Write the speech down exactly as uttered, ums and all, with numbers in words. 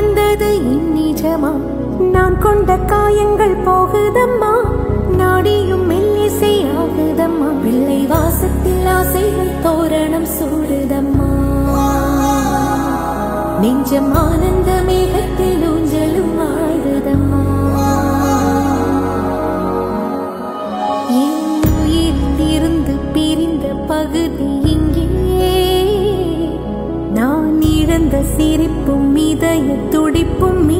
வந்தது இந்நிஜமா நான் கொண்ட காயங்கள் போகுதம்மா நாடியும் மெல்லிசை ஆகுதம்மா பிள்ளை வாசத்தில் ஆசைகள் தோரணம் சூடுதம்மா நெஞ்சம் ஆனந்த மேகத்தில் ஊஞ்சலும் ஆடுதம்மா என் உயிரிலிருந்து பிரிந்த பகுதி இங்கே நான் இழந்த சிரிப்பும் இதய துடிப்பும்